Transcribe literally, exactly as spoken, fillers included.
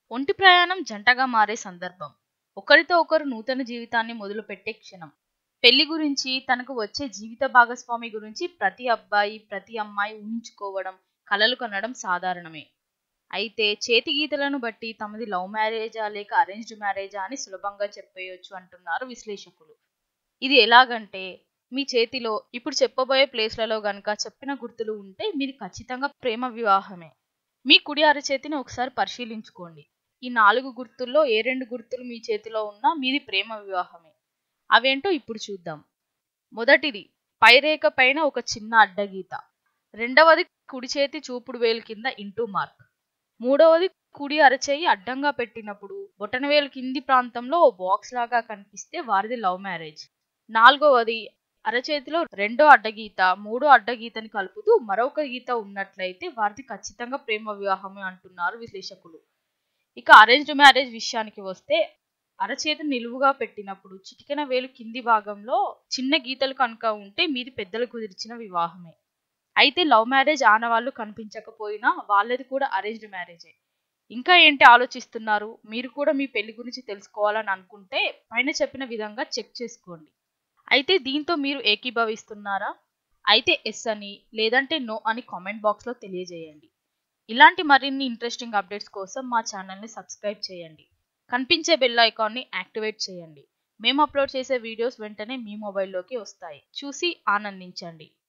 ఒంటి ప్రయాణం జంటగా మారే సందర్భం. ఒకరితో ఒకరు నూతన జీవితాన్ని మొదలుపెట్టే క్షణం. పెళ్లి గురించి, తనకు వచ్చే జీవిత భాగస్వామి గురించి ప్రతి అబ్బాయి, ప్రతి అమ్మాయి ఊహించుకోవడం, కలలు కనడం సాధారణమే. అయితే చేతి గీతలను బట్టి తమది లవ్ మ్యారేజా లేక అరేంజ్డ్ మ్యారేజా అని సులభంగా చెప్పేయొచ్చు అంటున్నారు విశ్లేషకులు. ఇది ఎలాగంటే, మీ చేతిలో ఇప్పుడు చెప్పబోయే ప్లేస్లలో గనక చెప్పిన గుర్తులు ఉంటే మీది ఖచ్చితంగా ప్రేమ వివాహమే. మీ కుడి అరచేతిని ఒకసారి పరిశీలించుకోండి. ఈ నాలుగు గుర్తుల్లో ఏ రెండు గుర్తులు మీ చేతిలో ఉన్నా మీది ప్రేమ వివాహమే. అవేంటో ఇప్పుడు చూద్దాం. మొదటిది, పైరేఖ పైన ఒక చిన్న అడ్డగీత. రెండవది, కుడి చేతి చూపుడు వేలు కింద ఇంటూ మార్క్. మూడవది, కుడి అరచేయి అడ్డంగా పెట్టినప్పుడు బొటనవేలు కింది ప్రాంతంలో ఓ బాక్స్ లాగా కనిపిస్తే వారిది లవ్ మ్యారేజ్. నాలుగవది, అరచేతిలో రెండో అడ్డగీత మూడో అడ్డగీతని కలుపుతూ మరొక గీత ఉన్నట్లయితే వారిది ఖచ్చితంగా ప్రేమ వివాహమే అంటున్నారు విశ్లేషకులు. ఇక అరేంజ్డ్ మ్యారేజ్ విషయానికి వస్తే, అరచేతి నిలువుగా పెట్టినప్పుడు చిటికెన వేలు కింది భాగంలో చిన్న గీతలు కనుక ఉంటే మీది పెద్దలు కుదిర్చిన వివాహమే. అయితే లవ్ మ్యారేజ్ ఆనవాళ్లు కనిపించకపోయినా వాళ్ళది కూడా అరేంజ్డ్ మ్యారేజే. ఇంకా ఏంటి ఆలోచిస్తున్నారు? మీరు కూడా మీ పెళ్లి గురించి తెలుసుకోవాలని అనుకుంటే పైన చెప్పిన విధంగా చెక్ చేసుకోండి. అయితే దీంతో మీరు ఏకీభవిస్తున్నారా? అయితే ఎస్ అని, లేదంటే నో అని కామెంట్ బాక్స్లో తెలియజేయండి. ఇలాంటి మరిన్ని ఇంట్రెస్టింగ్ అప్డేట్స్ కోసం మా ఛానల్ని సబ్స్క్రైబ్ చేయండి. కనిపించే బెల్ ఐకాన్ని యాక్టివేట్ చేయండి. మేము అప్లోడ్ చేసే వీడియోస్ వెంటనే మీ మొబైల్లోకి వస్తాయి. చూసి ఆనందించండి.